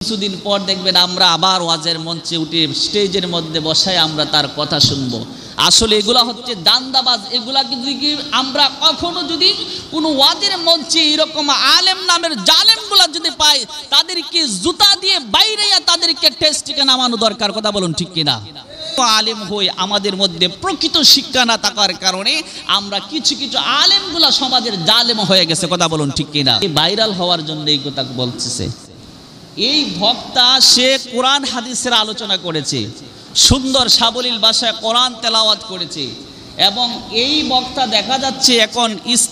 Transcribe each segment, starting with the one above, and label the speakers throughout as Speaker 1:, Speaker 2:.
Speaker 1: কিছুদিন পর দেখবেন আমরা আবার ওয়াজের মঞ্চে উঠে স্টেজের মধ্যে বসায় আমরা তার কথা শুনবো। আসলে এগুলা হচ্ছে দান্দাবাজ। এগুলাকে যদি আমরা কখনো যদি কোনো ওয়াজের মঞ্চে এরকম আলেম নামের জালেমগুলা যদি পাই, তাদেরকে জুতা দিয়ে বাইরে তাদেরকে টেস্টিকে নামানো দরকার। কথা বলুন ঠিক কিনা? আলেম হই আমাদের মধ্যে প্রকৃত শিক্ষা না থাকার কারণে আমরা কিছু কিছু আলেমগুলা সমাজের জালেম হয়ে গেছে। কথা বলুন ঠিক কিনা? ভাইরাল হওয়ার জন্য এই কথা বলতেছে। এই বক্তা সে কোরআন হাদিসের আলোচনা করেছে, সুন্দর সাবলীল ভাষায় কোরআন তেলাওয়াত করেছে, এবং এই বক্তা দেখা যাচ্ছে এখন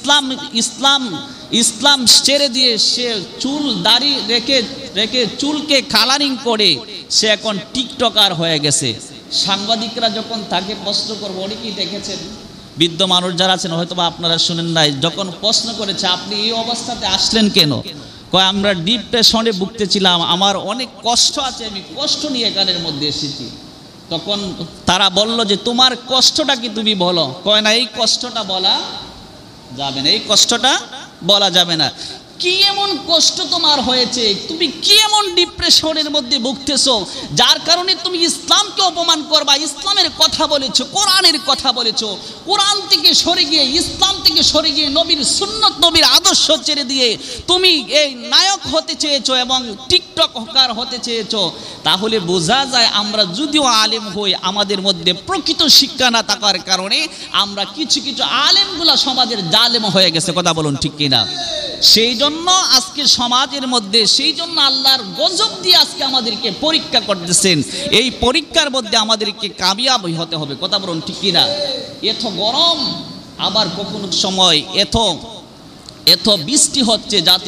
Speaker 1: ইসলাম ছেড়ে দিয়ে সে চুল দাড়ি রেখে চুলকে কালারিং করে সে এখন টিকটকার হয়ে গেছে। সাংবাদিকরা যখন তাকে প্রশ্ন করবে, অনেকেই দেখেছেন, বৃদ্ধ মানুষ যারা আছেন হয়তো বা আপনারা শুনেন নাই, যখন প্রশ্ন করেছে আপনি এই অবস্থাতে আসলেন কেন, কয় আমরা ডিপ্রেশনে ভুগতেছিলাম, আমার অনেক কষ্ট আছে, আমি কষ্ট নিয়ে এখানের মধ্যে এসেছি। তখন তারা বলল যে তোমার কষ্টটা কি তুমি বলো। কয় না, এই কষ্টটা বলা যাবে না, এই কষ্টটা বলা যাবে না। কি এমন কষ্ট তোমার হয়েছে, তুমি কি এমন ডিপ্রেশনের মধ্যে ভুগতেছো যার কারণে তুমি ইসলামকে অপমান করবা, ইসলামের কথা বলেছো, কোরআনের কথা বলেছো, কোরআন থেকে সরে গিয়ে ইসলাম থেকে সরে গিয়ে নবীর সুন্নত নবীর আদর্শ ছেড়ে দিয়ে তুমি এই নায়ক হতে চেয়েছো এবং টিকটকার হতে চেয়েছো। তাহলে বোঝা যায় আমরা যদিও আলেম হই আমাদের মধ্যে প্রকৃত শিক্ষা না থাকার কারণে আমরা কিছু কিছু আলেমগুলা সমাজের জালেম হয়ে গেছে। কথা বলুন ঠিক কিনা? সেই জন্য আজকে সমাজের মধ্যে, সেই জন্য আল্লাহর গজব দিয়ে আজকে আমাদেরকে পরীক্ষা করতেছেন। এই পরীক্ষার মধ্যে আমাদেরকে কামিয়াব হতে হবে। কথা বলুন ঠিক কিনা? এত গরম, আবার কখনো সময় এত বৃষ্টি হচ্ছে যাতে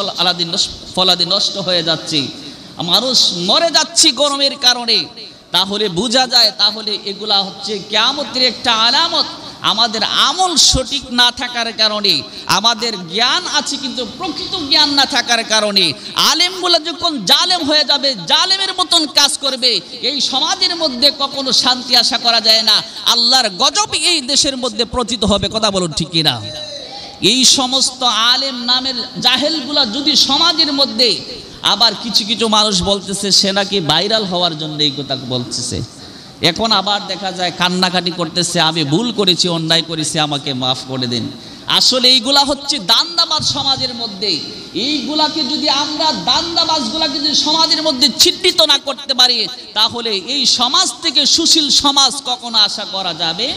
Speaker 1: ফলাদি নষ্ট হয়ে যাচ্ছে, মানুষ মরে যাচ্ছে গরমের কারণে। তাহলে বোঝা যায় তাহলে এগুলা হচ্ছে কিয়ামতের একটা আলামত। আমাদের আমল সঠিক না থাকার কারণে, আমাদের জ্ঞান আছে কিন্তু প্রকৃত জ্ঞান না থাকার কারণে আলেমগুলো যখন জালেম হয়ে যাবে, জালেমের মতন কাজ করবে, এই সমাজের মধ্যে কখনো শান্তি আশা করা যায় না। আল্লাহর গজব এই দেশের মধ্যে পতিত হবে। কথা বলুন ঠিক কিনা? এই সমস্ত আলেম নামের জাহেলগুলা যদি সমাজের মধ্যে, আবার কিছু কিছু মানুষ বলতেছে সে নাকি ভাইরাল হওয়ার জন্য এই কথা বলতেছে। এখন আবার দেখা যায় কান্নাকাটি করতেছে, আমি ভুল করেছি, অন্যায় করেছি, আমাকে মাফ করে দিন। আসলে এইগুলা হচ্ছে দান্দাবাজ সমাজের মধ্যে। এইগুলাকে যদি আমরা দান্দাবাজগুলাকে যদি সমাজের মধ্যে চিহ্নিত না করতে পারি, তাহলে এই সমাজ থেকে সুশীল সমাজ কখনো আশা করা যাবে?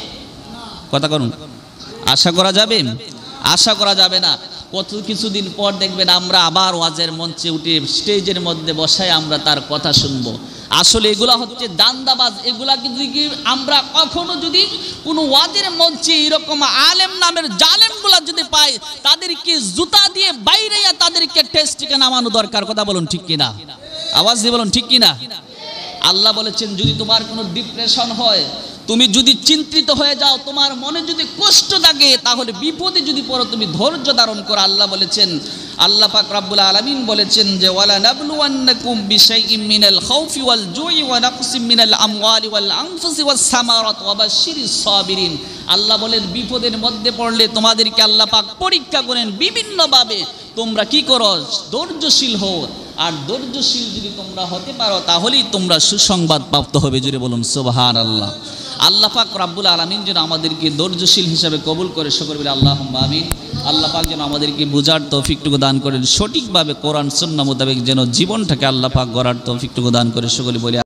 Speaker 1: কথা করুন, আশা করা যাবে? আশা করা যাবে না। কত কিছুদিন পর দেখবেন আমরা আবার ওয়াজের মঞ্চে উঠে স্টেজের মধ্যে বসায় আমরা তার কথা শুনবো। আসলে এগুলা হচ্ছে দান্দাবাজ। এগুলাকে যদি আমরা কখনো যদি কোনো ওয়াজের মঞ্চে এরকম আলেম নামের জালেমগুলা যদি পাই, তাদেরকে জুতা দিয়ে বাইরে তাদেরকে টেস্টিকে নামানো দরকার। কথা বলুন ঠিক কিনা? আওয়াজ দিয়ে বলুন ঠিক কিনা? আল্লাহ বলেছেন যদি তোমার কোনো ডিপ্রেশন হয়, তুমি যদি চিন্তিত হয়ে যাও, তোমার মনে যদি কষ্ট থাকে, তাহলে বিপদে যদি পড়ো তুমি ধৈর্য ধারণ করো। আল্লাহ বলেছেন, আল্লাহ পাক রব্বুল আলামিন বলেছেন যে ওয়ালা নাবলুওয়ান্নাকুম বিশাইইম মিনাল খাউফি ওয়াল জুই ওয়া নাকসিম মিনাল আমওয়ালি ওয়াল আনফুসি ওয়াস সামারাত ওয়া বাশশিরিস সাবিরিন। আল্লাহ বলেন বিপদের মধ্যে পড়লে তোমাদেরকে আল্লাহ পাক পরীক্ষা করেন বিভিন্নভাবে, তোমরা কি করো? ধৈর্যশীল হও। আর ধৈর্যশীল যদি তোমরা হতে পারো তাহলেই তোমরা সুসংবাদ প্রাপ্ত হবে। জুড়ে বলুন সুবহানাল্লাহ। আল্লাহ পাক রব্বুল আলামিন যেন আমাদেরকে ধৈর্যশীল হিসাবে কবুল করে, সকলে বলে আল্লাহুম্মা আমিন। আল্লাহ পাক যেন আমাদেরকে বুঝার তৌফিকটুকু দান করেন, সঠিকভাবে কোরআন সুন্নাহ মোতাবেক যেন জীবনটাকে আল্লাহ পাক গড়ার তৌফিকটুকু দান করে, সকলে বলে